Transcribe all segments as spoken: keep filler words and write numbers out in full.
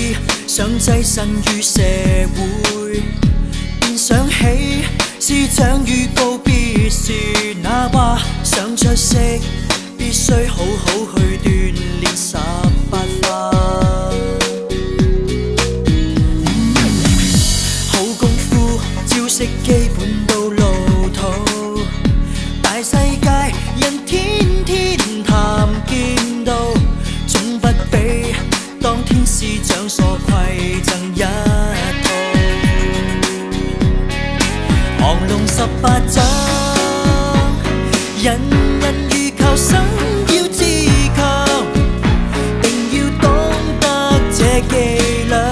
意想躋身於社會，便想起師長預告別時那話，想出色必須好好去鍛鍊十八分。好功夫招式基本到路途，大世界人天天談見到，總不比當天師長所饋贈一套。降龍十八掌，人人如求生要自強，定要懂得這伎倆，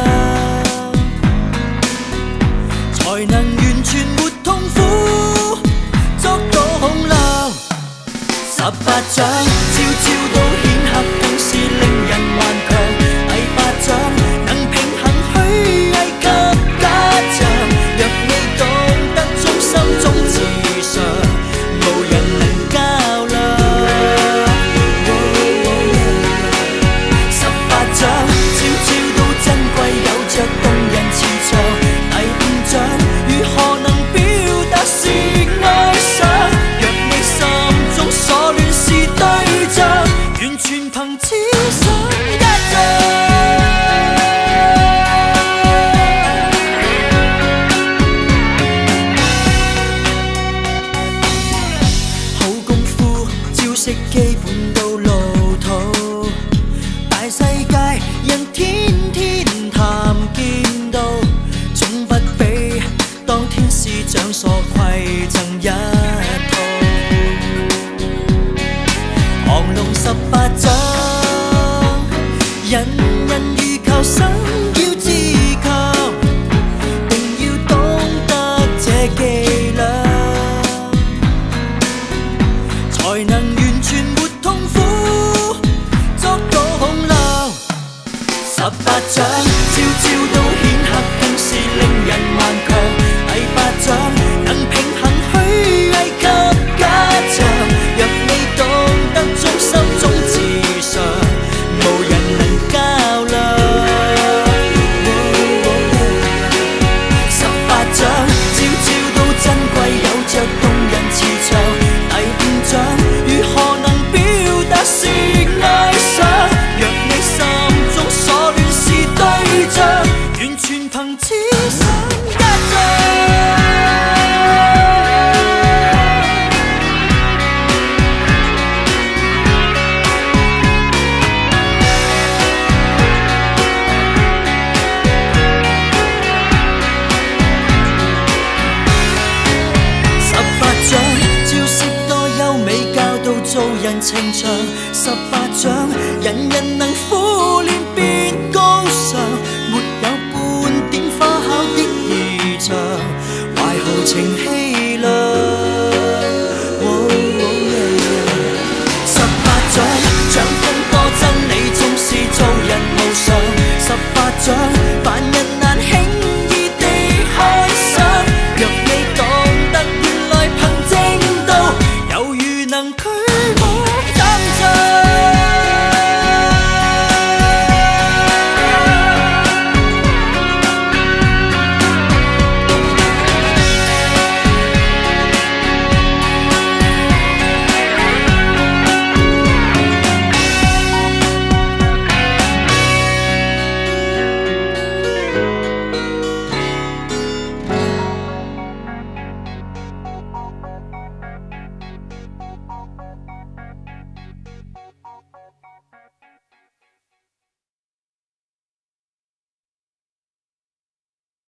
才能完全沒痛苦，捉到孔亮。十八掌招招都顯赫，更是令人頑強。第八掌能平衡虛偽及假象，若未懂得中心中自上，無人能較量。十八掌招招都珍貴，有着動人磁場。第五掌如何能表達是愛上？若你心中所戀是對象，完全憑此想一掌。好功夫招式基本到路途，大世界人天天談見到，總不比當天師長所饋贈一套。降龍十八掌，人人如求生要自強，定要懂得這伎倆，才能完全沒痛苦，捉到孔亮。十八掌招招都顯赫，更是令人頑強。第八掌能平衡虛偽及假象，若未懂得中心中自上，無人能較量。十八掌招招都珍貴，有着動人磁場。第五掌如何能表達是愛上？若你心中所戀是對象，完全憑此想一掌。十八掌招式多優美，教導做人情長。十八掌人人能苦練變高尚，沒有半點花巧的異象，懷豪情氣量。哦哦yeah. 十八掌掌風多真理，縱是做人無常。十八掌凡人